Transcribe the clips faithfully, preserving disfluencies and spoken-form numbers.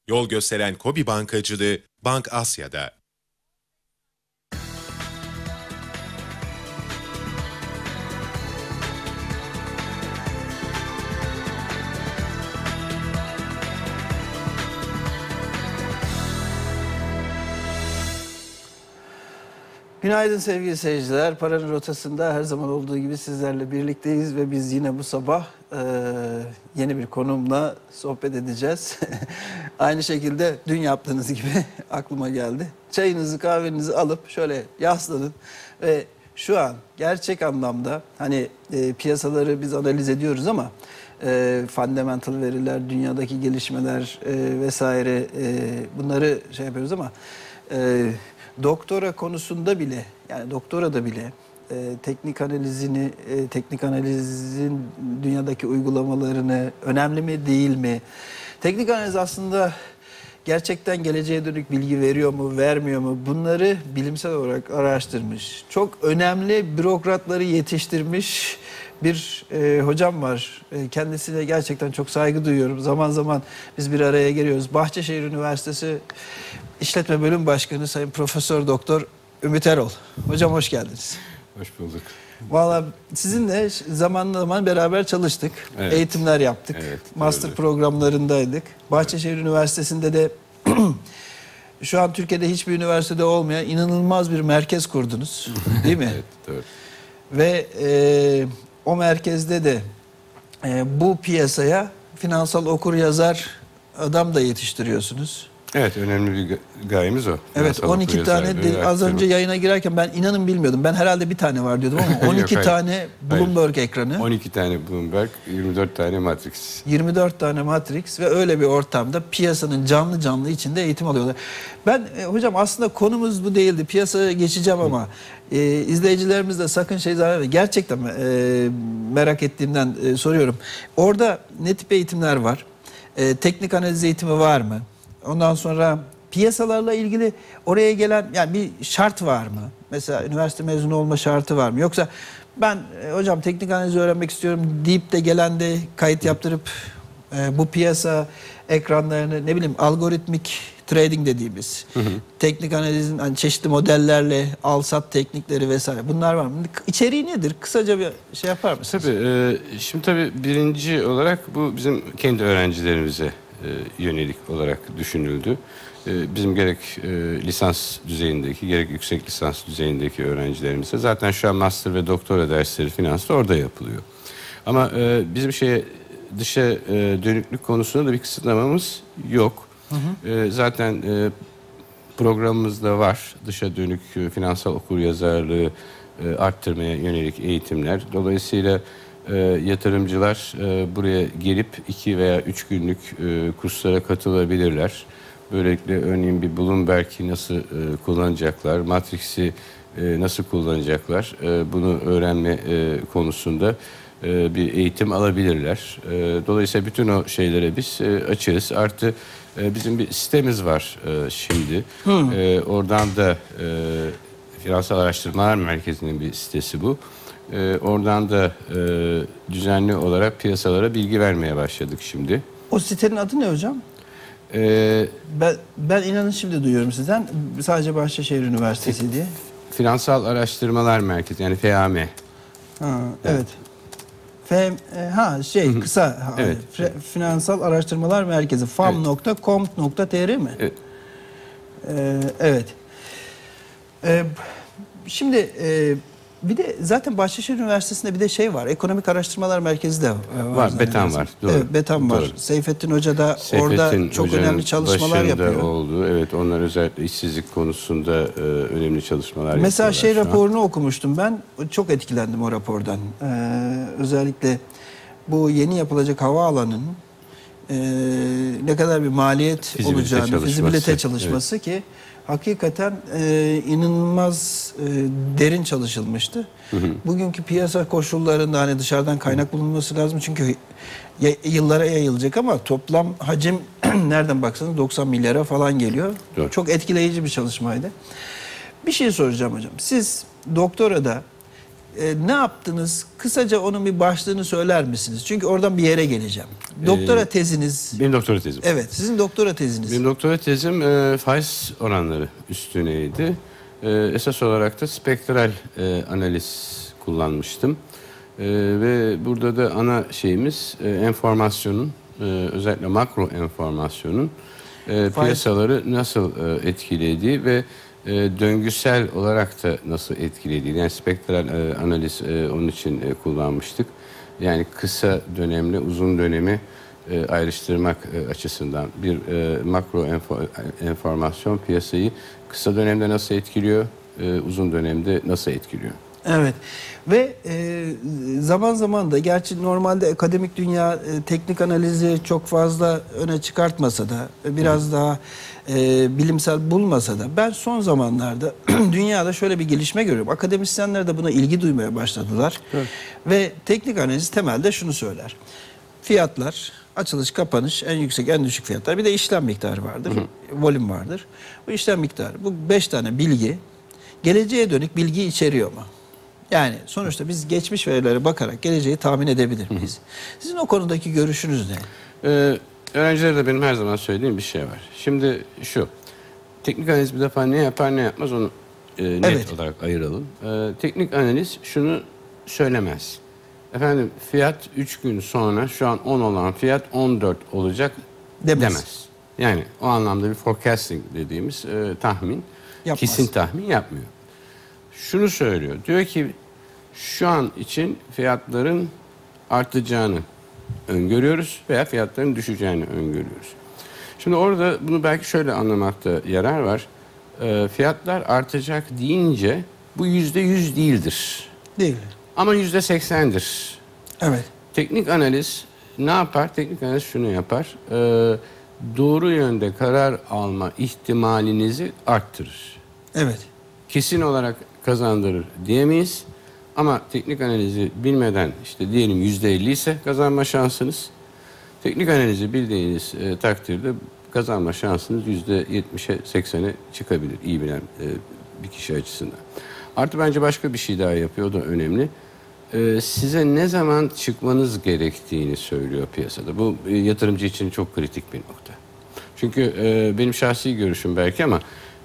Yol gösteren KOBİ bankacılığı Bank Asya'da. Günaydın sevgili seyirciler. Paranın Rotası'nda her zaman olduğu gibi sizlerle birlikteyiz ve biz yine bu sabah e, yeni bir konumla sohbet edeceğiz. Aynı şekilde dün yaptığınız gibi aklıma geldi. Çayınızı kahvenizi alıp şöyle yaslanın ve şu an gerçek anlamda hani e, piyasaları biz analiz ediyoruz ama e, fundamental veriler, dünyadaki gelişmeler e, vesaire e, bunları şey yapıyoruz ama e, doktora konusunda bile, yani doktora da bile e, teknik analizini, e, teknik analizin dünyadaki uygulamalarını önemli mi değil mi? Teknik analiz aslında gerçekten geleceğe dönük bilgi veriyor mu, vermiyor mu? Bunları bilimsel olarak araştırmış, çok önemli bürokratları yetiştirmiş bir e, hocam var. E, kendisine gerçekten çok saygı duyuyorum. Zaman zaman biz bir araya geliyoruz. Bahçeşehir Üniversitesi İşletme Bölüm Başkanı Sayın Profesör Doktor Ümit Erol. Hocam hoş geldiniz. Hoş bulduk. Vallahi sizinle zaman zaman beraber çalıştık. Evet. Eğitimler yaptık. Evet, master öyle. Programlarındaydık. Bahçeşehir evet. Üniversitesi'nde de şu an Türkiye'de hiçbir üniversitede olmayan inanılmaz bir merkez kurdunuz. Değil mi? Evet, doğru. Ve e, o merkezde de e, bu piyasaya finansal okur yazar adam da yetiştiriyorsunuz. Evet, önemli bir gayemiz o. Evet, on iki tane de, az önce yayına girerken ben inanın bilmiyordum. Ben herhalde bir tane var diyordum ama on iki Yok, tane Bloomberg hayır. ekranı. on iki tane Bloomberg, yirmi dört tane Matrix. yirmi dört tane Matrix ve öyle bir ortamda piyasanın canlı canlı içinde eğitim alıyorlar. Ben e, hocam aslında konumuz bu değildi. Piyasaya geçeceğim ama e, izleyicilerimiz de sakın şey zannetmeyin. Gerçekten e, merak ettiğimden e, soruyorum. Orada ne tip eğitimler var? E, teknik analiz eğitimi var mı? Ondan sonra piyasalarla ilgili oraya gelen yani bir şart var mı? Mesela üniversite mezunu olma şartı var mı? Yoksa ben e, hocam teknik analizi öğrenmek istiyorum deyip de gelen de kayıt yaptırıp e, bu piyasa ekranlarını ne bileyim algoritmik trading dediğimiz hı hı. teknik analizin hani çeşitli modellerle al-sat teknikleri vesaire bunlar var mı? İçeriği nedir? Kısaca bir şey yapar mısınız? Tabii. E, şimdi tabii birinci olarak bu bizim kendi öğrencilerimize yönelik olarak düşünüldü. Bizim gerek lisans düzeyindeki gerek yüksek lisans düzeyindeki öğrencilerimize zaten şu an master ve doktora dersleri finansta orada yapılıyor. Ama bizim şeye dışa dönüklük konusunda da bir kısıtlamamız yok. Hı hı. Zaten programımızda var dışa dönük finansal okuryazarlığı arttırmaya yönelik eğitimler. Dolayısıyla E, yatırımcılar e, buraya gelip iki veya üç günlük e, kurslara katılabilirler. Böylelikle örneğin bir Bloomberg'i nasıl e, kullanacaklar, Matrix'i e, nasıl kullanacaklar e, bunu öğrenme e, konusunda e, bir eğitim alabilirler. E, dolayısıyla bütün o şeylere biz e, açığız. Artı e, bizim bir sitemiz var e, şimdi. E, oradan da e, Finansal Araştırmalar Merkezi'nin bir sitesi bu. Ee, oradan da e, düzenli olarak piyasalara bilgi vermeye başladık şimdi. O sitenin adı ne hocam? Ee, ben, ben inanın şimdi duyuyorum sizden. Sadece Bahçeşehir Üniversitesi diye. Finansal Araştırmalar Merkezi yani F A M. Ha, evet. F ha şey kısa. Evet. F Finansal Araştırmalar Merkezi fam nokta com nokta tr mi? Evet. Ee, evet. Ee, şimdi e, bir de zaten Bahçeşehir Üniversitesi'nde bir de şey var. Ekonomik Araştırmalar Merkezi de var. Var, BETAM var. Doğru. Evet, BETAM var. Doğru. Seyfettin Hoca da Seyfettin orada çok önemli çalışmalar yapıyor. Oldu. Evet, onlar özellikle işsizlik konusunda e, önemli çalışmalar yapıyorlar. Mesela şey raporunu okumuştum ben. Çok etkilendim o rapordan. Ee, özellikle bu yeni yapılacak havaalanının e, ne kadar bir maliyet fizibilite olacağını, çalışması. fizibilite çalışması evet. ki hakikaten e, inanılmaz e, derin çalışılmıştı. Hı hı. Bugünkü piyasa koşullarında hani dışarıdan kaynak bulunması lazım çünkü yıllara yayılacak ama toplam hacim nereden baksanız doksan milyara falan geliyor. Evet. Çok etkileyici bir çalışmaydı. Bir şey soracağım hocam. Siz doktorada e, ne yaptınız? Kısaca onun bir başlığını söyler misiniz? Çünkü oradan bir yere geleceğim. Doktora Ee, teziniz. Benim doktora tezim. Evet, sizin doktora teziniz. Benim doktora tezim e, faiz oranları üstüneydi. E, esas olarak da spektral e, analiz kullanmıştım. E, ve burada da ana şeyimiz e, enformasyonun, e, özellikle makro enformasyonun e, piyasaları nasıl e, etkilediği ve e, döngüsel olarak da nasıl etkilediği. Yani spektral e, analiz e, onun için e, kullanmıştık. Yani kısa dönemle uzun dönemi e, ayrıştırmak e, açısından bir e, makro enfo, enformasyon piyasayı kısa dönemde nasıl etkiliyor, e, uzun dönemde nasıl etkiliyor? Evet ve e, zaman zaman da gerçi normalde akademik dünya e, teknik analizi çok fazla öne çıkartmasa da biraz Hı. daha e, bilimsel bulmasa da ben son zamanlarda dünyada şöyle bir gelişme görüyorum. Akademisyenler de buna ilgi duymaya başladılar. Evet. Ve teknik analiz temelde şunu söyler. Fiyatlar, açılış, kapanış, en yüksek, en düşük fiyatlar, bir de işlem miktarı vardır, Hı. volüm vardır. Bu işlem miktarı, bu beş tane bilgi geleceğe dönük bilgi içeriyor mu? Yani sonuçta biz geçmiş verilere bakarak geleceği tahmin edebilir miyiz? Sizin o konudaki görüşünüz ne? Ee, öğrencilere de benim her zaman söylediğim bir şey var. Şimdi şu, teknik analiz bir defa ne yapar ne yapmaz onu e, net evet. olarak ayıralım. Ee, teknik analiz şunu söylemez. Efendim fiyat üç gün sonra şu an on olan fiyat on dört olacak demez. demez. Yani o anlamda bir forecasting dediğimiz e, tahmin, Yapmaz. kesin tahmin yapmıyor. Şunu söylüyor. Diyor ki şu an için fiyatların artacağını öngörüyoruz veya fiyatların düşeceğini öngörüyoruz. Şimdi orada bunu belki şöyle anlamakta yarar var. E, fiyatlar artacak deyince bu yüzde yüz değildir. Değil. Ama yüzde seksendir. Evet. Teknik analiz ne yapar? Teknik analiz şunu yapar. E, doğru yönde karar alma ihtimalinizi arttırır. Evet. Kesin olarak kazandırır diyemeyiz. Ama teknik analizi bilmeden işte diyelim yüzde elli ise kazanma şansınız. Teknik analizi bildiğiniz e, takdirde kazanma şansınız yüzde yetmişe seksene çıkabilir. İyi bilen e, bir kişi açısından. Artı bence başka bir şey daha yapıyor, o da önemli. E, size ne zaman çıkmanız gerektiğini söylüyor piyasada. Bu e, yatırımcı için çok kritik bir nokta. Çünkü e, benim şahsi görüşüm belki ama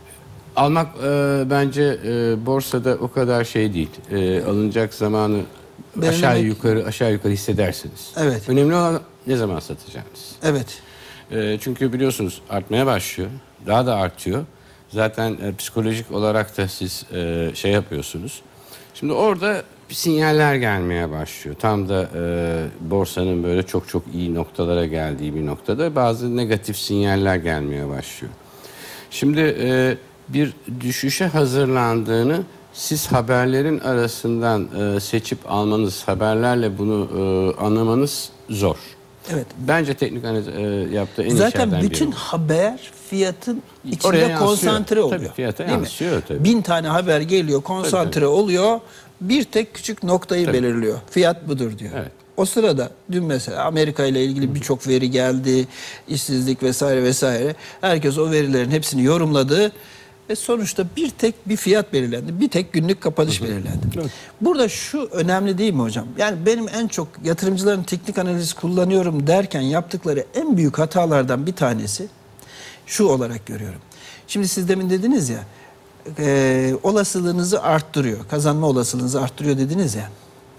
almak e, bence e, borsada o kadar şey değil. E, alınacak zamanı Benim aşağı demek... yukarı aşağı yukarı hissedersiniz. Evet. Önemli olan ne zaman satacağınız. Evet. E, çünkü biliyorsunuz artmaya başlıyor. Daha da artıyor. Zaten e, psikolojik olarak da siz e, şey yapıyorsunuz. Şimdi orada sinyaller gelmeye başlıyor. Tam da e, borsanın böyle çok çok iyi noktalara geldiği bir noktada bazı negatif sinyaller gelmeye başlıyor. Şimdi e, bir düşüşe hazırlandığını siz haberlerin arasından e, seçip almanız, haberlerle bunu e, anlamanız zor. Evet. Bence teknik analiz e, yaptığı en iyi Zaten şeylerden biri. bütün haber fiyatın içinde konsantre oluyor. Tabii fiyata değil yansıyor mi? tabii. Bin tane haber geliyor, konsantre tabii, tabii. oluyor. Bir tek küçük noktayı tabii. belirliyor. Fiyat budur diyor. Evet. O sırada dün mesela Amerika ile ilgili birçok veri geldi, işsizlik vesaire vesaire. Herkes o verilerin hepsini yorumladı. Ve sonuçta bir tek bir fiyat belirlendi. Bir tek günlük kapanış belirlendi. Evet. Burada şu önemli değil mi hocam? Yani benim en çok yatırımcıların teknik analiz kullanıyorum derken yaptıkları en büyük hatalardan bir tanesi şu olarak görüyorum. Şimdi siz demin dediniz ya e, olasılığınızı arttırıyor. Kazanma olasılığınızı arttırıyor dediniz ya.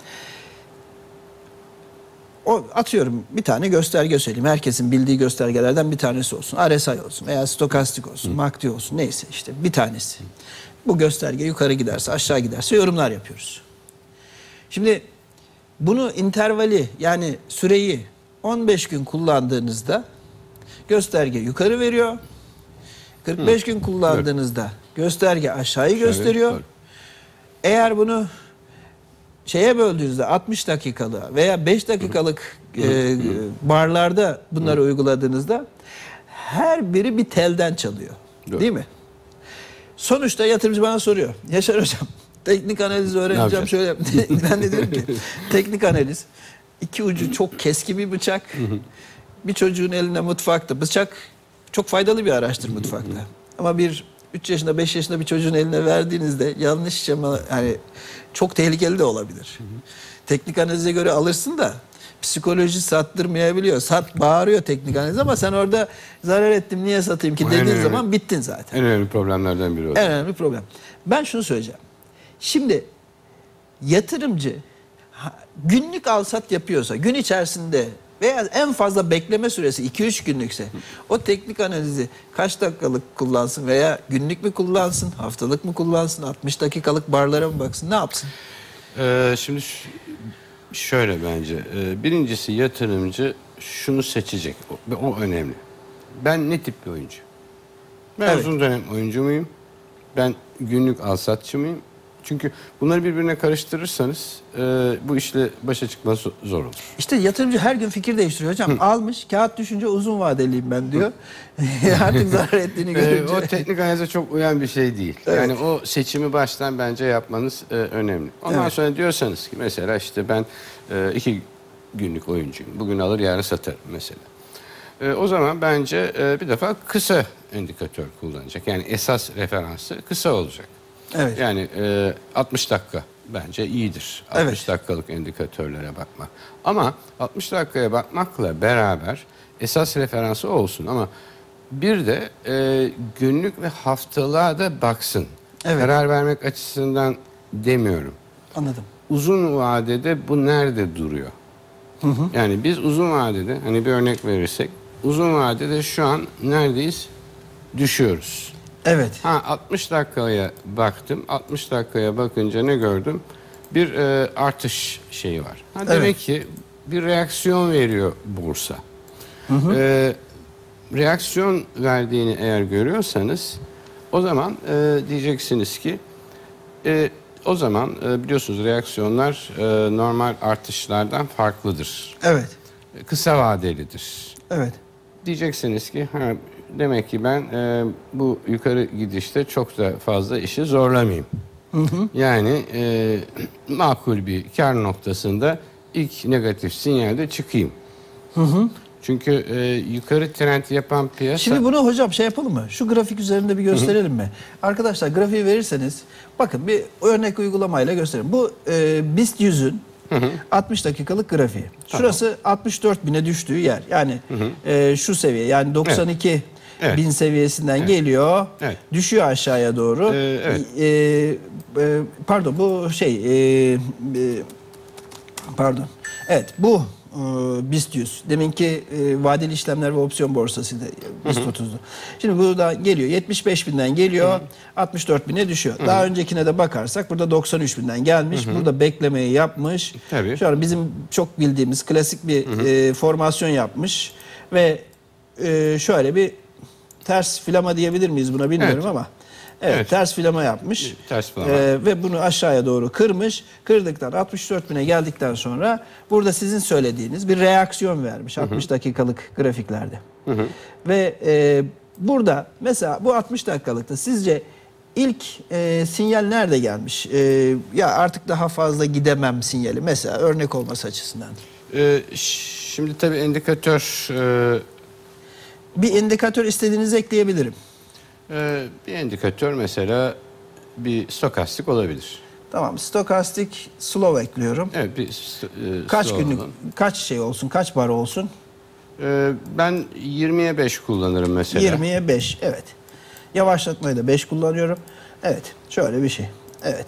O, atıyorum bir tane gösterge söyleyeyim. Herkesin bildiği göstergelerden bir tanesi olsun. R S I olsun veya stokastik olsun, M A C D olsun, neyse işte bir tanesi. Bu gösterge yukarı giderse aşağı giderse yorumlar yapıyoruz. Şimdi bunu intervali yani süreyi on beş gün kullandığınızda gösterge yukarı veriyor. kırk beş Hı. gün kullandığınızda evet. gösterge aşağıyı Aşağı gösteriyor. Evet. Eğer bunu şeye böldüğünüzde altmış dakikalık veya beş dakikalık e, barlarda bunları uyguladığınızda her biri bir telden çalıyor. Değil mi? Sonuçta yatırımcı bana soruyor. Yaşar hocam teknik analiz öğreneceğim şöyle. Ben de diyorum ki teknik analiz iki ucu çok keski bir bıçak. Bir çocuğun eline mutfakta bıçak çok faydalı bir araçtır mutfakta. Ama bir üç yaşında beş yaşında bir çocuğun eline verdiğinizde yanlış şema, yani çok tehlikeli de olabilir. Hı hı. Teknik analize göre alırsın da psikoloji sattırmayabiliyor. Sat bağırıyor teknik analiz ama sen orada zarar ettim niye satayım ki dediğin önemli, zaman bittin zaten. En önemli problemlerden biri o. En önemli problem. Ben şunu söyleyeceğim. Şimdi yatırımcı günlük alsat yapıyorsa gün içerisinde veya en fazla bekleme süresi iki üç günlükse o teknik analizi kaç dakikalık kullansın veya günlük mü kullansın, haftalık mı kullansın, altmış dakikalık barlara mı baksın, ne yapsın? Ee, şimdi şöyle bence. Ee, birincisi yatırımcı şunu seçecek. O, o önemli. Ben ne tip bir oyuncu? Ben evet. uzun dönem oyuncu muyum? Ben günlük alsatçı mıyım? Çünkü bunları birbirine karıştırırsanız e, bu işle başa çıkması zor olur. İşte yatırımcı her gün fikir değiştiriyor hocam. Hı. Almış, kağıt düşünce uzun vadeliyim ben diyor. Artık zarar ettiğini görünce. E, o teknik analize çok uyan bir şey değil. Evet. Yani o seçimi baştan bence yapmanız e, önemli. Ondan evet. sonra diyorsanız ki mesela işte ben e, iki günlük oyuncuyum. Bugün alır yarın satarım mesela. E, o zaman bence e, bir defa kısa indikatör kullanacak. Yani esas referansı kısa olacak. Evet. Yani e, altmış dakika bence iyidir. altmış evet. dakikalık indikatörlere bakmak. Ama altmış dakikaya bakmakla beraber esas referansı olsun. Ama bir de e, günlük ve haftalığa da baksın. Evet. Karar vermek açısından demiyorum. Anladım. Uzun vadede bu nerede duruyor? Hı hı. Yani biz uzun vadede, hani bir örnek verirsek, uzun vadede şu an neredeyiz? Düşüyoruz. Evet. Ha, altmış dakikaya baktım. altmış dakikaya bakınca ne gördüm? Bir e, artış şeyi var. Ha, demek evet. ki bir reaksiyon veriyor borsa. Hı hı. E, reaksiyon verdiğini eğer görüyorsanız o zaman e, diyeceksiniz ki e, o zaman e, biliyorsunuz reaksiyonlar e, normal artışlardan farklıdır. Evet. E, kısa vadelidir. Evet. Diyeceksiniz ki ha, demek ki ben e, bu yukarı gidişte çok da fazla işi zorlamayayım. Hı hı. Yani e, makul bir kar noktasında ilk negatif sinyalde çıkayım. Hı hı. Çünkü e, yukarı trend yapan piyasa... Şimdi bunu hocam şey yapalım mı? Şu grafik üzerinde bir gösterelim hı hı. mi? Arkadaşlar grafiği verirseniz bakın bir örnek uygulamayla gösterelim. Bu e, BIST yüzün Hı hı. altmış dakikalık grafiği. Tamam. Şurası altmış dört bine düştüğü yer. Yani hı hı. E, şu seviye yani doksan iki evet. Evet. bin seviyesinden evet. geliyor. Evet. Düşüyor aşağıya doğru. Ee, evet. e, e, pardon bu şey e, e, pardon. Evet bu e, BIST yüz. Deminki e, vadeli işlemler ve opsiyon borsasıydı BIST otuz'du. Şimdi buradan geliyor. yetmiş beş binden geliyor. Hı hı. altmış dört bine düşüyor. Hı hı. Daha öncekine de bakarsak burada doksan üç binden gelmiş. Hı hı. Burada beklemeyi yapmış. Tabii. Şu an bizim çok bildiğimiz klasik bir hı hı. E, formasyon yapmış ve e, şöyle bir ters filama diyebilir miyiz buna bilmiyorum evet. ama evet, evet ters filama yapmış. Ters filama. Ee, ve bunu aşağıya doğru kırmış. Kırdıktan altmış dört bine geldikten sonra burada sizin söylediğiniz bir reaksiyon vermiş hı hı. altmış dakikalık grafiklerde. Hı hı. Ve e, burada mesela bu altmış dakikalıkta sizce ilk e, sinyal nerede gelmiş? E, ya artık daha fazla gidemem sinyali mesela örnek olması açısından. Ee, şimdi tabii indikatör e... bir indikatör istediğinizi ekleyebilirim. Ee, bir indikatör mesela bir stokastik olabilir. Tamam, stokastik slow ekliyorum. Evet, bir e, kaç günlük, olun. kaç şey olsun, kaç bar olsun? Ee, ben yirmiye beş kullanırım mesela. yirmiye beş, evet. Yavaşlatmayı da beş kullanıyorum. Evet, şöyle bir şey. Evet.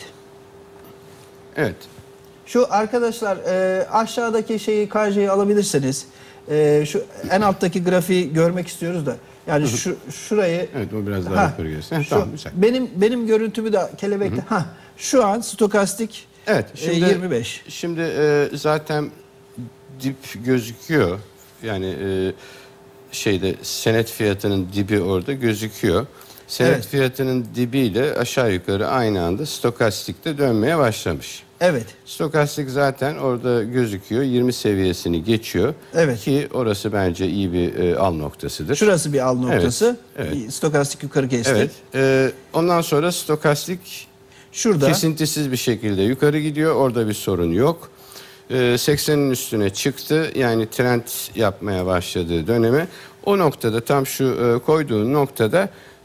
Evet. Şu arkadaşlar e, aşağıdaki şeyi K J'yi alabilirseniz. E, şu en alttaki grafiği görmek istiyoruz da. Yani şu şurayı. Evet, o biraz daha yukarı gelsin. Tamam, güzel. Benim benim görüntümü de kelebekte. Ha, şu an stokastik. Evet, şimdi e, yirmi beş. Şimdi e, zaten dip gözüküyor. Yani e, şeyde senet fiyatının dibi orada gözüküyor. Senet evet. fiyatının dibiyle aşağı yukarı aynı anda stokastikte dönmeye başlamış. Evet. Stokastik zaten orada gözüküyor. yirmi seviyesini geçiyor. Evet. Ki orası bence iyi bir e, al noktasıdır. Şurası bir al noktası. Evet. Evet. Stokastik yukarı geçti. Evet. E, ondan sonra stokastik şurada kesintisiz bir şekilde yukarı gidiyor. Orada bir sorun yok. E, seksenin üstüne çıktı. Yani trend yapmaya başladığı döneme. O noktada tam şu e, koyduğun noktada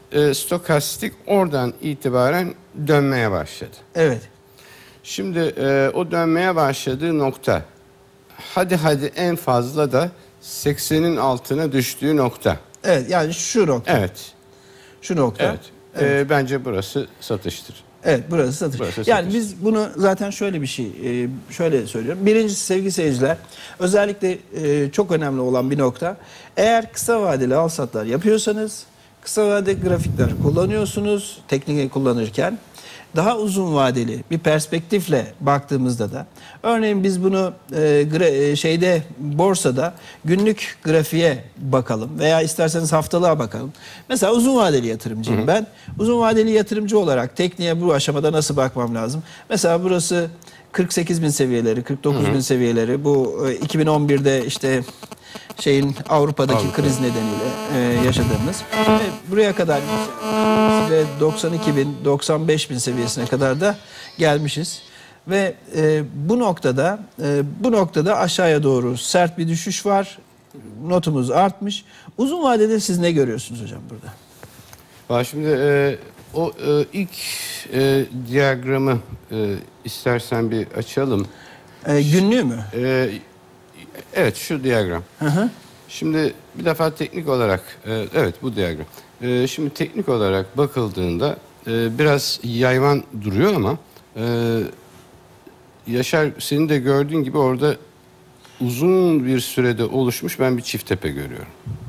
e, stokastik oradan itibaren dönmeye başladı. Evet. Şimdi e, o dönmeye başladığı nokta, hadi hadi en fazla da seksenin altına düştüğü nokta. Evet, yani şu nokta. Evet. Şu nokta. Evet. Evet. E, bence burası satıştır. Evet, burası satış. Burası yani satış. biz bunu zaten şöyle bir şey, e, şöyle söylüyorum. Birincisi sevgili seyirciler, özellikle e, çok önemli olan bir nokta. Eğer kısa vadeli al-satlar yapıyorsanız, kısa vadeli grafikler kullanıyorsunuz tekniği kullanırken, daha uzun vadeli bir perspektifle baktığımızda da, örneğin biz bunu e, gra- şeyde borsada günlük grafiğe bakalım veya isterseniz haftalığa bakalım. Mesela uzun vadeli yatırımcıyım ben. Uzun vadeli yatırımcı olarak tekniğe bu aşamada nasıl bakmam lazım? Mesela burası kırk sekiz bin seviyeleri, kırk dokuz bin seviyeleri. Bu e, iki bin on birde işte şeyin Avrupa'daki Avrupa. kriz nedeniyle e, yaşadığımız ve buraya kadar ve doksan iki bin, doksan beş bin seviyesine kadar da gelmişiz. Ve e, bu noktada e, bu noktada aşağıya doğru sert bir düşüş var. Notumuz artmış. Uzun vadede siz ne görüyorsunuz hocam burada? Bak şimdi e, o e, ilk e, diyagramı e, istersen bir açalım. E, günlüğü mü? E, evet, şu diyagram. Hı hı. Şimdi bir defa teknik olarak, e, evet bu diyagram. E, şimdi teknik olarak bakıldığında e, biraz yayvan duruyor ama e, Yaşar, senin de gördüğün gibi orada uzun bir sürede oluşmuş ben bir çift tepe görüyorum.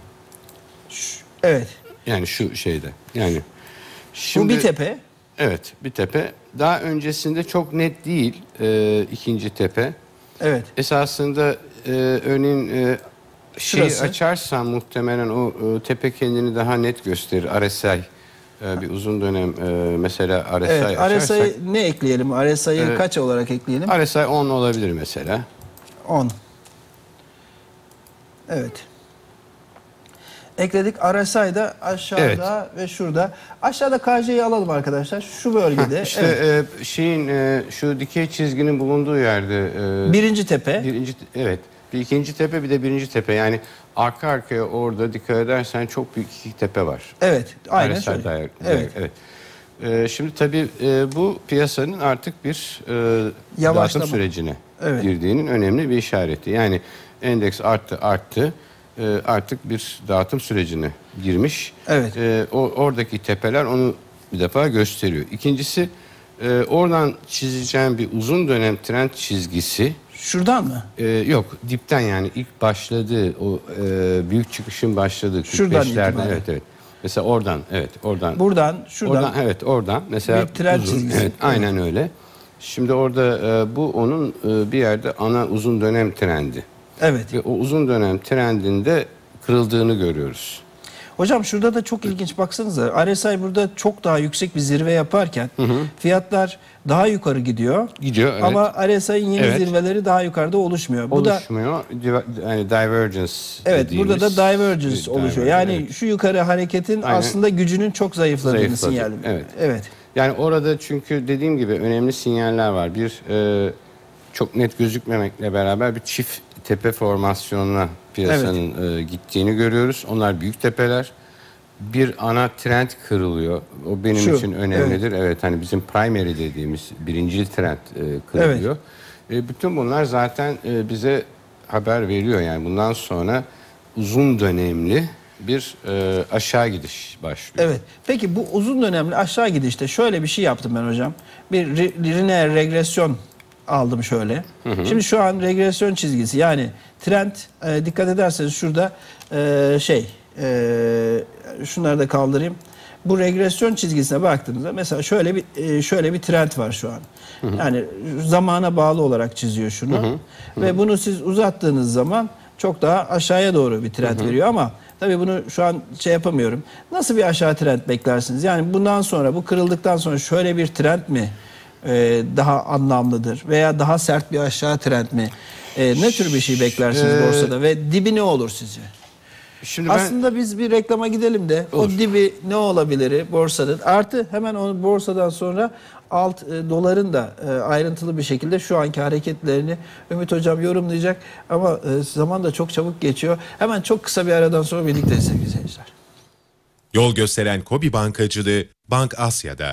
Evet. Yani şu şeyde. Yani Bu şimdi, bir tepe. Evet, bir tepe. Daha öncesinde çok net değil e, ikinci tepe. Evet. Esasında e, örneğin e, şeyi Şurası. açarsan muhtemelen o e, tepe kendini daha net gösterir. R S I e, bir uzun dönem e, mesela R S I Evet. açarsak. R S I'yi ne ekleyelim? R S I'yi Evet. kaç olarak ekleyelim? R S I on olabilir mesela. on. Evet. Ekledik. R S I da aşağıda ve şurada. Aşağıda K J'yi alalım arkadaşlar. Şu bölgede. İşte evet. e, şeyin e, şu dikey çizginin bulunduğu yerde e, Birinci tepe. birinci evet bir ikinci tepe bir de birinci tepe, yani arka arkaya orada dikkat edersen çok büyük iki tepe var. Evet. Aynen R S I şöyle. dair- Evet. evet. E, şimdi tabii e, bu piyasanın artık bir e, Yavaşlama. dağıtım sürecine Evet. girdiğinin önemli bir işareti. Yani endeks arttı arttı e, artık bir dağıtım sürecine girmiş. Evet. E, o oradaki tepeler onu bir defa gösteriyor. İkincisi e, oradan çizeceğim bir uzun dönem trend çizgisi. Şuradan mı? Ee, yok, dipten, yani ilk başladığı o e, büyük çıkışın başladığı Şuradan kırk beşlerden, itibaren. evet evet. Mesela oradan, evet oradan. Buradan, şuradan. Oradan, evet oradan. Mesela Bir trend uzun, çizgisi. evet, aynen öyle. Şimdi orada e, bu onun e, bir yerde ana uzun dönem trendi. Evet. Ve o uzun dönem trendinde kırıldığını görüyoruz. Hocam şurada da çok ilginç, baksanıza. R S I burada çok daha yüksek bir zirve yaparken fiyatlar daha yukarı gidiyor. Gidiyor, evet. Ama R S I'nin yeni Evet. zirveleri daha yukarıda oluşmuyor. Bu da Oluşmuyor. Div- yani divergence evet, dediğimiz burada da divergence bir oluşuyor. divergence, Yani evet. şu yukarı hareketin Aynen. aslında gücünün çok zayıfladığını Zayıfladı, sinyali. evet. Evet. Yani orada çünkü dediğim gibi önemli sinyaller var. Bir e, çok net gözükmemekle beraber bir çift tepe formasyonuna piyasanın e, gittiğini görüyoruz. Onlar büyük tepeler. Bir ana trend kırılıyor. O benim Şu, için önemlidir. Evet. evet hani bizim primary dediğimiz birincil trend e, kırılıyor. E, bütün bunlar zaten e, bize haber veriyor. Yani bundan sonra uzun dönemli bir e, aşağı gidiş başlıyor. Evet. Peki bu uzun dönemli aşağı gidişte şöyle bir şey yaptım ben hocam. Bir re- lineer regresyon aldım şöyle. Şimdi şu an regresyon çizgisi, yani trend, e, dikkat ederseniz şurada e, şey e, şunları da kaldırayım. Bu regresyon çizgisine baktığımızda mesela şöyle bir e, şöyle bir trend var şu an. Yani zamana bağlı olarak çiziyor şunu. Ve bunu siz uzattığınız zaman çok daha aşağıya doğru bir trend veriyor ama tabii bunu şu an şey yapamıyorum. Nasıl bir aşağı trend beklersiniz? Yani bundan sonra, bu kırıldıktan sonra şöyle bir trend mi e, daha anlamlıdır? Veya daha sert bir aşağı trend mi? E, ne tür bir şey beklersiniz Ee, borsada ve dibi ne olur sizce? Şimdi ben Aslında biz bir reklama gidelim de Olur. o dibi ne olabilir borsanın? Artı hemen onu borsadan sonra alt e, doların da e, ayrıntılı bir şekilde şu anki hareketlerini Ümit Hocam yorumlayacak. Ama e, zaman da çok çabuk geçiyor. Hemen çok kısa bir aradan sonra birlikteyiz sevgili seyirciler. Yol gösteren KOBİ bankacılığı Bank Asya'da.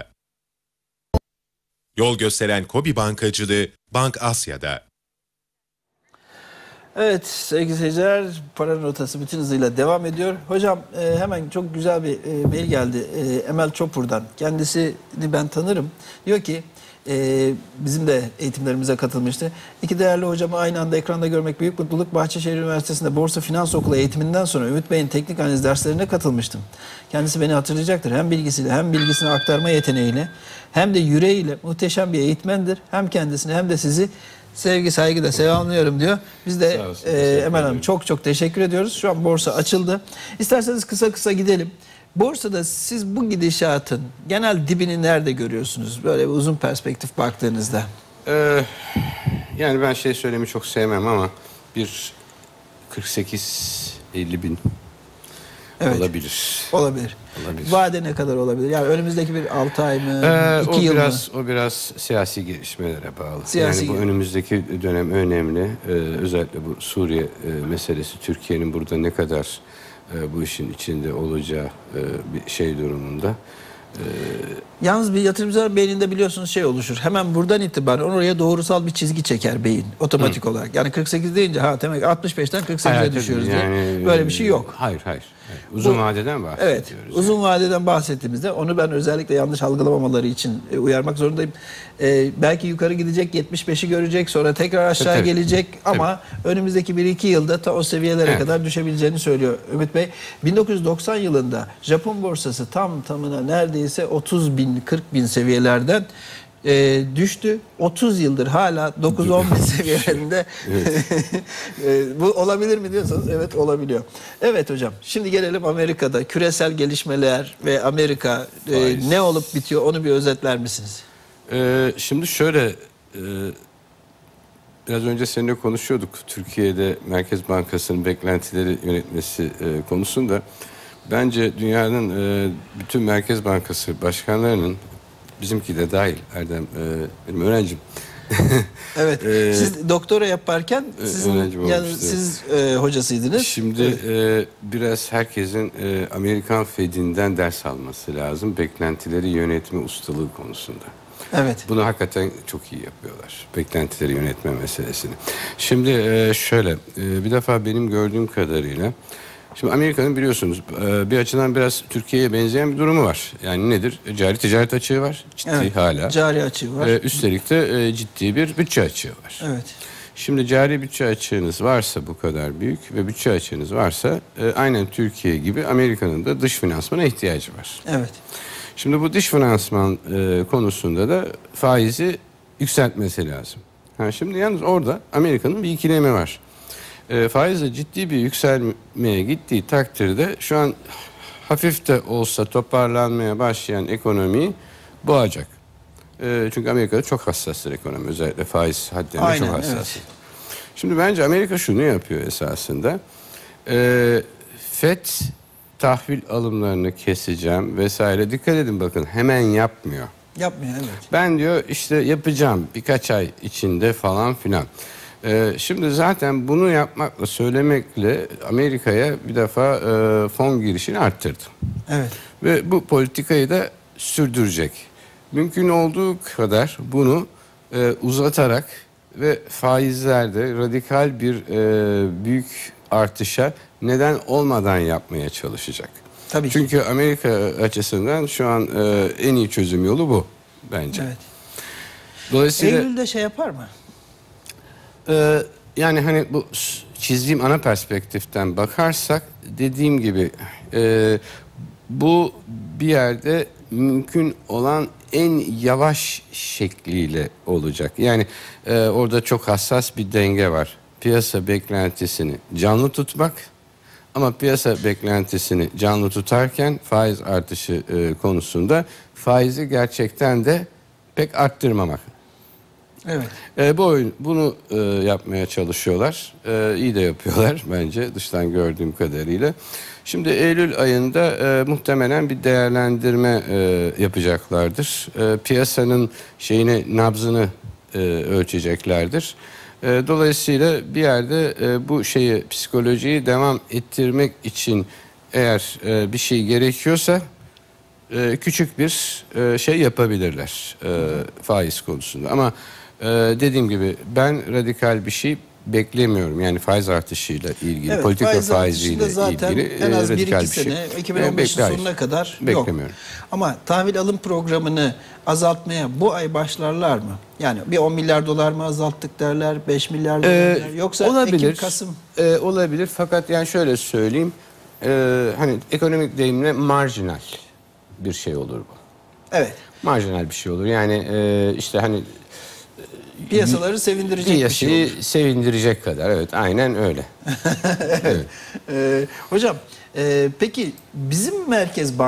Yol gösteren KOBİ bankacılığı Bank Asya'da. Evet sevgili seyirciler, Para Rotası bütün hızıyla devam ediyor. Hocam e, hemen çok güzel bir e, mail geldi e, Emel Çopur'dan. Kendisini ben tanırım. Diyor ki e, bizim de eğitimlerimize katılmıştı. İki değerli hocamı aynı anda ekranda görmek büyük mutluluk. Bahçeşehir Üniversitesi'nde Borsa Finans Okulu eğitiminden sonra Ümit Bey'in teknik analiz derslerine katılmıştım. Kendisi beni hatırlayacaktır. Hem bilgisiyle hem bilgisini aktarma yeteneğiyle hem de yüreğiyle muhteşem bir eğitmendir. Hem kendisini hem de sizi sevgi saygıyla selamlıyorum diyor. Biz de olsun, e, Emel Hanım çok çok teşekkür ediyoruz. Şu an borsa açıldı. İsterseniz kısa kısa gidelim. Borsada siz bu gidişatın genel dibini nerede görüyorsunuz? Böyle bir uzun perspektif baktığınızda. Ee, yani ben şey söylemeyi çok sevmem ama bir kırk sekiz elli bin Evet. olabilir. Olabilir. Olabilir. Vade ne kadar olabilir? Yani önümüzdeki bir altı ay mı, Ee, iki o yıl biraz, mı? O biraz siyasi gelişmelere bağlı. Siyasi yani bu gel- önümüzdeki dönem önemli. Ee, özellikle bu Suriye e, meselesi, Türkiye'nin burada ne kadar e, bu işin içinde olacağı e, bir şey durumunda. Yalnız bir yatırımcılar beyninde biliyorsunuz şey oluşur. Hemen buradan itibaren oraya doğrusal bir çizgi çeker beyin otomatik Hı. olarak. Yani kırk sekiz deyince ha demek altmış beşten kırk sekize Hayır, düşüyoruz yani, diye. Böyle bir şey yok. Hayır, hayır. hayır. Uzun Bu, vadeden bahsediyoruz. Evet, yani. uzun vadeden bahsettiğimizde onu ben özellikle yanlış algılamamaları için e, uyarmak zorundayım. E, belki yukarı gidecek, yetmiş beşi görecek, sonra tekrar aşağı tabii, gelecek ama tabii. önümüzdeki bir iki yılda ta o seviyelere Evet. kadar düşebileceğini söylüyor Ümit Bey. bin dokuz yüz doksan yılında Japon borsası tam tamına neredeyse otuz bin, kırk bin seviyelerden E, düştü. otuz yıldır hala dokuz on bin seviyelerinde. e, bu olabilir mi diyorsanız evet olabiliyor. Evet hocam. Şimdi gelelim Amerika'da küresel gelişmeler ve Amerika e, ne olup bitiyor onu bir özetler misiniz? Ee, şimdi şöyle e, biraz önce seninle konuşuyorduk Türkiye'de Merkez Bankası'nın beklentileri yönetmesi e, konusunda. Bence dünyanın e, bütün Merkez Bankası başkanlarının, bizimki de dahil Erdem, e, benim öğrencim. Evet. Ee, siz doktora yaparken sizin yani siz e, hocasıydınız. Şimdi evet. e, biraz herkesin e, Amerikan Fed'inden ders alması lazım. Beklentileri yönetme ustalığı konusunda. Evet. Bunu hakikaten çok iyi yapıyorlar. Beklentileri yönetme meselesini. Şimdi e, şöyle e, bir defa benim gördüğüm kadarıyla şimdi Amerika'nın biliyorsunuz bir açıdan biraz Türkiye'ye benzeyen bir durumu var. Yani nedir? Cari ticaret açığı var. Ciddi evet, hala. Cari açığı var. Ee, üstelik de ciddi bir bütçe açığı var. Evet. Şimdi cari bütçe açığınız varsa bu kadar büyük ve bütçe açığınız varsa aynen Türkiye gibi Amerika'nın da dış finansmana ihtiyacı var. Evet. Şimdi bu dış finansman konusunda da faizi yükseltmesi lazım. Ha, şimdi yalnız orada Amerika'nın bir ikilemi var. E, faizle ciddi bir yükselmeye gittiği takdirde şu an hafif de olsa toparlanmaya başlayan ekonomiyi boğacak. E, çünkü Amerika'da çok hassastır ekonomi. Özellikle faiz haddinden çok hassas. Evet. Şimdi bence Amerika şunu yapıyor esasında. E, Fed tahvil alımlarını keseceğim vesaire. Dikkat edin bakın hemen yapmıyor. Yapmıyor evet. Ben diyor işte yapacağım birkaç ay içinde falan filan. Ee, şimdi zaten bunu yapmakla söylemekle Amerika'ya bir defa e, fon girişini arttırdı. Evet. Ve bu politikayı da sürdürecek. Mümkün olduğu kadar bunu e, uzatarak ve faizlerde radikal bir e, büyük artışa neden olmadan yapmaya çalışacak. Tabii Çünkü Amerika açısından şu an e, en iyi çözüm yolu bu bence. Evet. Dolayısıyla Eylül'de şey yapar mı? Ee, yani hani bu çizdiğim ana perspektiften bakarsak dediğim gibi e, bu bir yerde mümkün olan en yavaş şekliyle olacak. Yani e, orada çok hassas bir denge var. Piyasa beklentisini canlı tutmak ama piyasa beklentisini canlı tutarken faiz artışı e, konusunda faizi gerçekten de pek arttırmamak. Evet. E, bu oyun bunu e, yapmaya çalışıyorlar. E, iyi de yapıyorlar bence dıştan gördüğüm kadarıyla. Şimdi Eylül ayında e, muhtemelen bir değerlendirme e, yapacaklardır. E, piyasanın şeyini nabzını e, ölçeceklerdir. E, dolayısıyla bir yerde e, bu şeyi psikolojiyi devam ettirmek için eğer e, bir şey gerekiyorsa e, küçük bir e, şey yapabilirler e, faiz konusunda. Ama e, dediğim gibi ben radikal bir şey beklemiyorum. Yani faiz artışıyla ilgili, Evet, politika faiz faiziyle artışında zaten ilgili en az e, bir radikal iki bir şey. sene iki bin on beşin E, bekle- sonuna kadar yok. Beklemiyorum. Ama tahvil alım programını azaltmaya bu ay başlarlar mı? Yani bir on milyar dolar mı azalttık derler, beş milyar dolar Ee, derler. Yoksa olabilir, Ekim, Kasım. Ee, olabilir fakat yani şöyle söyleyeyim, ee, hani ekonomik deyimle marjinal bir şey olur bu. Evet. Marjinal bir şey olur. Yani ee, işte hani Piyasaları sevindirecek bir şey piyasayı olur. sevindirecek kadar. Evet, aynen öyle. Evet. Ee, hocam e, peki bizim Merkez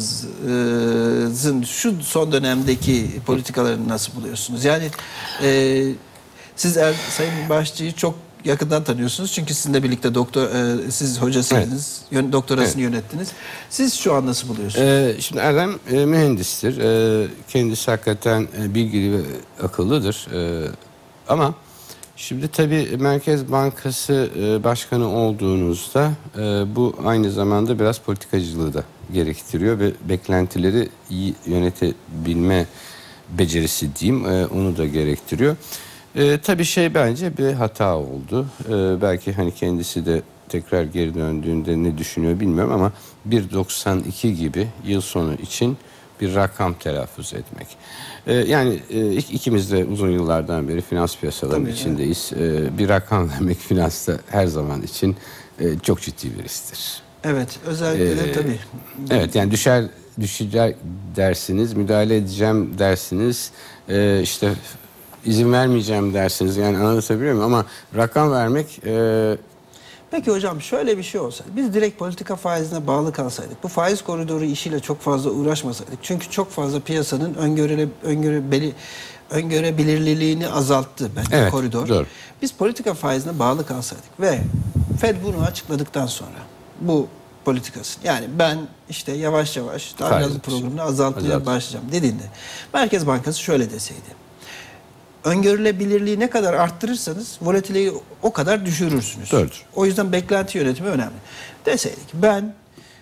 Bankamızın şu son dönemdeki politikalarını nasıl buluyorsunuz? Yani e, siz er, Sayın Başçı'yı çok yakından tanıyorsunuz. Çünkü sizinle birlikte doktor e, siz hocasıydınız. Yön, doktorasını Evet. yönettiniz. Siz şu an nasıl buluyorsunuz? Ee, şimdi Erdem e, mühendistir. E, kendisi hakikaten e, bilgili ve akıllıdır. E, ama şimdi tabii Merkez Bankası e, Başkanı olduğunuzda e, bu aynı zamanda biraz politikacılığı da gerektiriyor ve beklentileri iyi yönetebilme becerisi diyeyim, e, onu da gerektiriyor. E, tabii şey bence bir hata oldu. E, belki hani kendisi de tekrar geri döndüğünde ne düşünüyor bilmiyorum ama bir virgül doksan iki gibi yıl sonu için bir rakam telaffuz etmek. E, yani e, ikimiz de uzun yıllardan beri finans piyasalarının Tabii, içindeyiz. E, bir rakam vermek finansta her zaman için e, çok ciddi bir risktir. Evet, özellikle de Ee, tabii. Evet, yani düşer düşecek dersiniz, müdahale edeceğim dersiniz, e, işte izin vermeyeceğim dersiniz. Yani anlatabiliyor muyum? Ama rakam vermek e, Peki hocam şöyle bir şey olsaydı, biz direkt politika faizine bağlı kalsaydık, bu faiz koridoru işiyle çok fazla uğraşmasaydık, çünkü çok fazla piyasanın öngörele, öngörebeli, öngörebilirliliğini azalttı bence Evet, koridor. doğru. Biz politika faizine bağlı kalsaydık ve Fed bunu açıkladıktan sonra bu politikasını, yani ben işte yavaş yavaş tahvil Faiz alım artışı. programını azaltmaya Azalt. başlayacağım dediğinde Merkez Bankası şöyle deseydi: öngörülebilirliği ne kadar arttırırsanız volatileyi o kadar düşürürsünüz. Doğrudur. O yüzden beklenti yönetimi önemli. Deseydik ben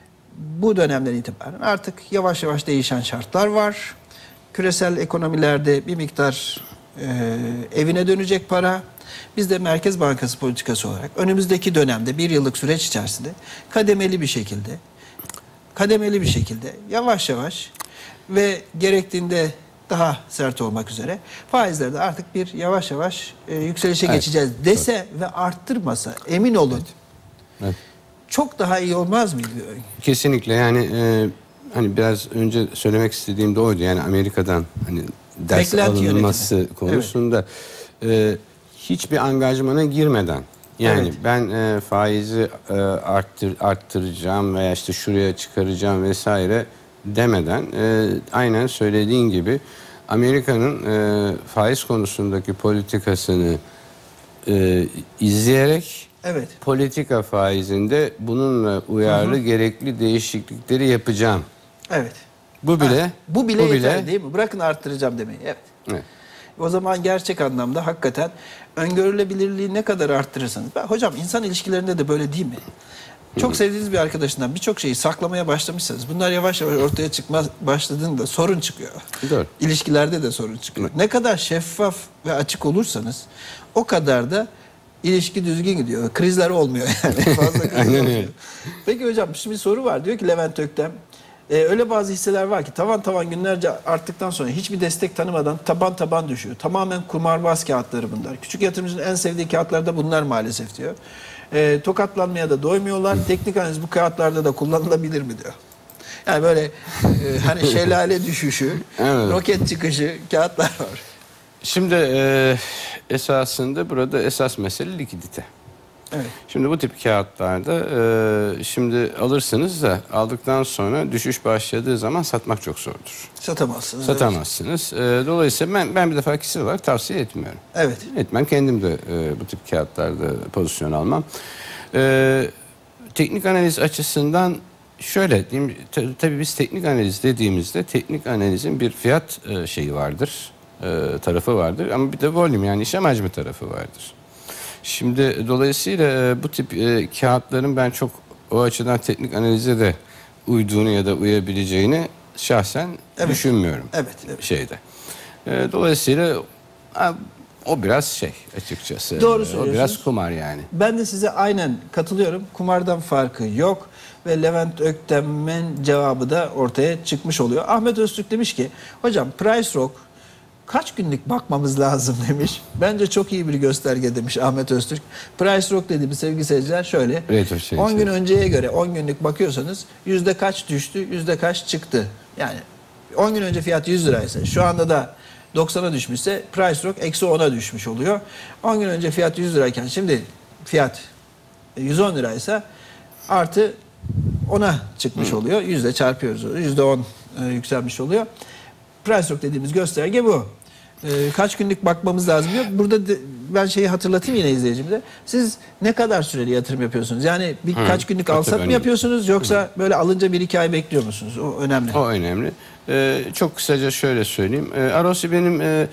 bu dönemden itibaren artık yavaş yavaş değişen şartlar var. Küresel ekonomilerde bir miktar e, evine dönecek para. Biz de Merkez Bankası politikası olarak önümüzdeki dönemde bir yıllık süreç içerisinde kademeli bir şekilde kademeli bir şekilde yavaş yavaş ve gerektiğinde daha sert olmak üzere faizlerde artık bir yavaş yavaş e, yükselişe Evet. geçeceğiz dese ve arttırmasa, emin olun, Evet. çok daha iyi olmaz mıydı? kesinlikle yani e, hani biraz önce söylemek istediğim de oydu. Yani Amerika'dan hani ders Beklenti alınması yönetimi. konusunda e, hiçbir angajmana girmeden, yani Evet. ben e, faizi e, arttır, arttıracağım veya işte şuraya çıkaracağım vesaire demeden e, aynen söylediğin gibi Amerika'nın e, faiz konusundaki politikasını e, izleyerek Evet. politika faizinde bununla uyarlı gerekli değişiklikleri yapacağım. Evet. Bu bile Ha, bu bile yeter değil mi? Bırakın arttıracağım demeyi. Evet. Evet. O zaman gerçek anlamda hakikaten öngörülebilirliği ne kadar arttırırsanız. Ben, hocam insan ilişkilerinde de böyle değil mi? Çok sevdiğiniz bir arkadaşından birçok şeyi saklamaya başlamışsanız bunlar yavaş yavaş ortaya çıkmaz başladığında sorun çıkıyor. Doğru. İlişkilerde de sorun çıkıyor. Ne kadar şeffaf ve açık olursanız o kadar da ilişki düzgün gidiyor. Krizler olmuyor yani. Fazla kriz Aynen olmuyor. öyle. Peki hocam şimdi bir soru var. Diyor ki Levent Öktem, e, öyle bazı hisseler var ki tavan tavan günlerce arttıktan sonra hiçbir destek tanımadan taban taban düşüyor. Tamamen kumarbaz kağıtları bunlar. Küçük yatırımcının en sevdiği kağıtlar da bunlar maalesef diyor. E, tokatlanmaya da doymuyorlar. Teknik analiz bu kağıtlarda da kullanılabilir mi diyor. Yani böyle e, hani şelale düşüşü, Evet. roket çıkışı kağıtlar var. Şimdi e, esasında burada esas mesele likidite. Evet. Şimdi bu tip kağıtlarda e, şimdi alırsınız da aldıktan sonra düşüş başladığı zaman satmak çok zordur. Satamazsınız. Satamazsınız. E, dolayısıyla ben, ben bir defa kişisel olarak tavsiye etmiyorum. Evet. Etmem. Kendim de e, bu tip kağıtlarda pozisyon almam. E, teknik analiz açısından şöyle diyeyim. T- tabii biz teknik analiz dediğimizde teknik analizin bir fiyat e, şeyi vardır. E, tarafı vardır. Ama bir de volume, yani işlem hacmi tarafı vardır. Şimdi dolayısıyla e, bu tip e, kağıtların ben çok o açıdan teknik analize de uyduğunu ya da uyabileceğini şahsen Evet. düşünmüyorum. Evet, evet. Şeyde. E, dolayısıyla ha, o biraz şey açıkçası. Doğru O söylüyorsunuz. biraz kumar yani. Ben de size aynen katılıyorum. Kumardan farkı yok ve Levent Öktem'in cevabı da ortaya çıkmış oluyor. Ahmet Öztürk demiş ki, hocam Price Rock kaç günlük bakmamız lazım demiş. Bence çok iyi bir gösterge demiş Ahmet Öztürk. Price Rock dediğimiz sevgili seyirciler şöyle. Rate of change. on gün önceye göre on günlük bakıyorsanız yüzde kaç düştü, yüzde kaç çıktı. Yani on gün önce fiyat yüz liraysa şu anda da doksana düşmüşse Price Rock eksi ona düşmüş oluyor. on gün önce fiyat yüz lirayken şimdi fiyat yüz on liraysa artı ona çıkmış oluyor. Yüzde çarpıyoruz. Yüzde on e, yükselmiş oluyor. Price Rock dediğimiz gösterge bu. E, kaç günlük bakmamız lazım diyor. Burada de, ben şeyi hatırlatayım yine izleyicimize. Siz ne kadar süreli yatırım yapıyorsunuz? Yani birkaç günlük Tabii, alsat mı önemli. yapıyorsunuz yoksa böyle alınca bir iki ay bekliyor musunuz? O önemli. O önemli. Ee, çok kısaca şöyle söyleyeyim. Ee, Arosi benim e,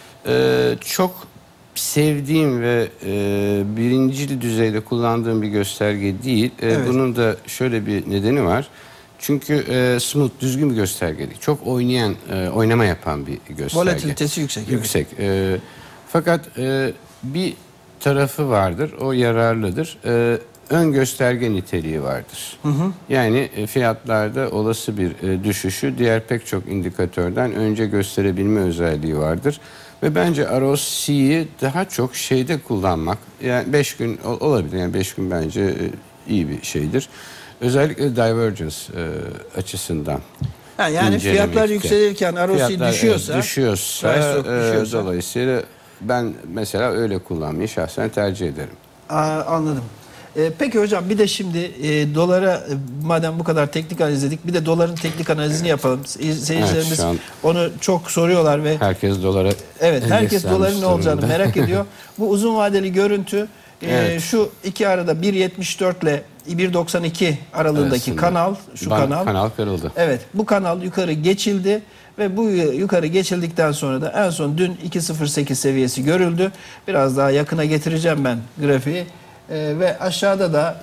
e, çok sevdiğim ve e, birincil düzeyde kullandığım bir gösterge değil. E, Evet. Bunun da şöyle bir nedeni var. Çünkü e, smooth, düzgün bir gösterge değil. Çok oynayan, e, oynama yapan bir gösterge. Volatilitesi yüksek. evet. Yüksek. E, fakat e, bir tarafı vardır, o yararlıdır. E, ön gösterge niteliği vardır. Yani e, fiyatlarda olası bir e, düşüşü diğer pek çok indikatörden önce gösterebilme özelliği vardır. Ve bence R O C'yi daha çok şeyde kullanmak, yani beş gün ol- olabilir, yani beş gün bence e, iyi bir şeydir. Özellikle divergence e, açısından. Ha, yani fiyatlar incelemekte. yükselirken R O C Fiyatlar, düşüyorsa, evet, düşüyorsa, price rock e, düşüyorsa- dolayısıyla ben mesela öyle kullanmayı şahsen tercih ederim. Aa, anladım. Ee, peki hocam bir de şimdi e, dolara e, madem bu kadar teknik analiz dedik bir de doların teknik analizini yapalım. Se- Seyircilerimiz Evet, şu an- onu çok soruyorlar ve Herkes dolara evet herkes endekslenmiş doların ne olacağını durumda. merak ediyor. Bu uzun vadeli görüntü e, Evet. şu iki arada bir yetmiş dört ile bir doksan iki aralığındaki Arasında. kanal, şu Ban- kanal. Kanal kırıldı. Evet, bu kanal yukarı geçildi ve bu yukarı geçildikten sonra da en son dün iki nokta sıfır sekiz seviyesi görüldü. Biraz daha yakına getireceğim ben grafiği. Ee, ve aşağıda da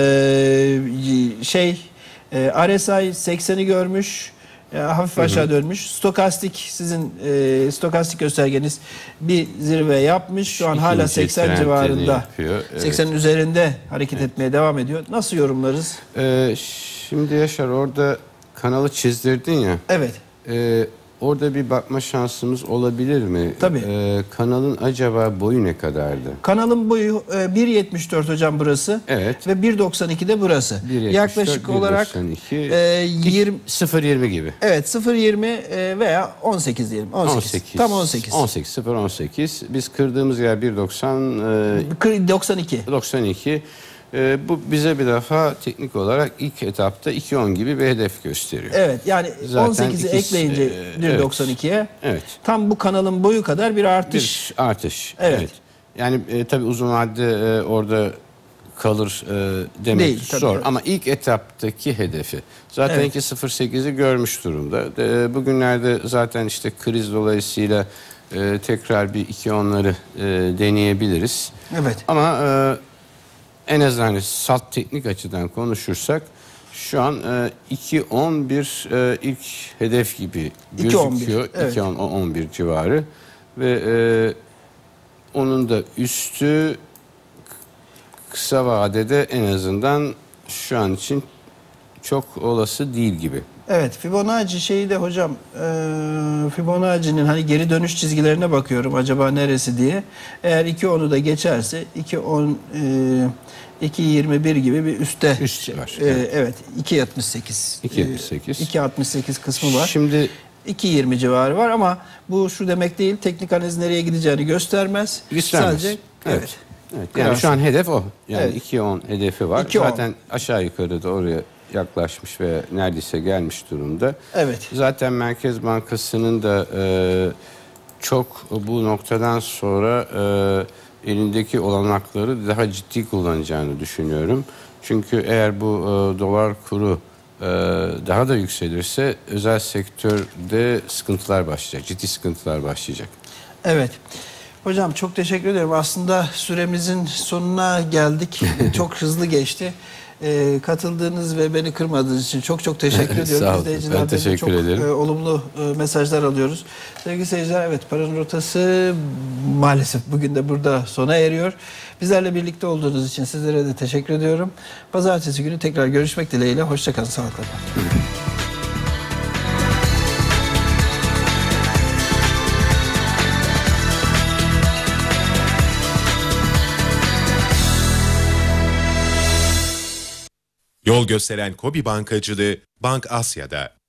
e, şey e, R S I sekseni görmüş. e, hafif aşağı dönmüş. Stokastik sizin e, stokastik göstergeniz bir zirve yapmış. Şu an hala İkinci seksen trendini civarında. yapıyor, evet. seksenin üzerinde hareket etmeye devam ediyor. Nasıl yorumlarız? Ee, şimdi Yaşar orada kanalı çizdirdin ya. Evet. Ee, orada bir bakma şansımız olabilir mi? Tabii. Ee, kanalın acaba boyu ne kadardı? Kanalın boyu e, bir yetmiş dört hocam burası. Evet. Ve bir doksan iki de burası. bir yetmiş dört, Yaklaşık bir olarak doksan iki, e, yirmi sıfır yirmi gibi. evet sıfır yirmi e, veya on sekiz diyelim. on sekiz. on sekiz. Tam on sekiz. on sekiz, sıfır on sekiz. Biz kırdığımız yer bir doksan, e, Kır- doksan iki. doksan iki. E, bu bize bir defa teknik olarak ilk etapta iki on gibi bir hedef gösteriyor. Evet yani Zaten on sekizi ikisi- ekleyince e, bir doksan ikiye Evet. tam bu kanalın boyu kadar bir artış. Bir artış. Evet. Yani e, tabii uzun vadede e, orada kalır e, demek Değil, tabii, zor evet. ama ilk etaptaki hedefi zaten Evet. iki nokta sıfır sekizi görmüş durumda. De, bugünlerde zaten işte kriz dolayısıyla e, tekrar bir iki onları e, deneyebiliriz. Evet. Ama e, en azından hani salt teknik açıdan konuşursak şu an e, iki on bir e, ilk hedef gibi iki on bir, gözüküyor. evet. iki on on bir civarı ve e, onun da üstü kısa vadede en azından şu an için çok olası değil gibi. Evet, Fibonacci şeyi de hocam, e, Fibonacci'nin hani geri dönüş çizgilerine bakıyorum acaba neresi diye. Eğer iki onu da geçerse iki on e, iki yirmi bir gibi bir üstte. Üst var, E, evet. evet, iki yetmiş sekiz. iki yetmiş sekiz. E, iki altmış sekiz kısmı var. Şimdi iki yirmi civarı var ama bu şu demek değil. Teknik analiz nereye gideceğini göstermez. göstermez. Sadece evet. Evet. Evet, yani şu an hedef o. Yani Evet. iki on hedefi var. iki on. Zaten aşağı yukarı da oraya yaklaşmış ve neredeyse gelmiş durumda. Evet. Zaten Merkez Bankası'nın da e, çok bu noktadan sonra e, elindeki olanakları daha ciddi kullanacağını düşünüyorum. Çünkü eğer bu e, dolar kuru e, daha da yükselirse özel sektörde sıkıntılar başlayacak. Ciddi sıkıntılar başlayacak. Evet. Hocam çok teşekkür ederim. Aslında süremizin sonuna geldik. Çok hızlı geçti. E, katıldığınız ve beni kırmadığınız için çok çok teşekkür ediyorum. Sağ olun. İzleyicilerden Ben de teşekkür çok ederim. e, olumlu e, mesajlar alıyoruz. Sevgili seyirciler, evet, Paranın Rotası maalesef bugün de burada sona eriyor. Bizlerle birlikte olduğunuz için sizlere de teşekkür ediyorum. Pazartesi günü tekrar görüşmek dileğiyle. Hoşça kalın, sağlıkla kalın. Yol gösteren KOBİ Bankacılığı Bank Asya'da.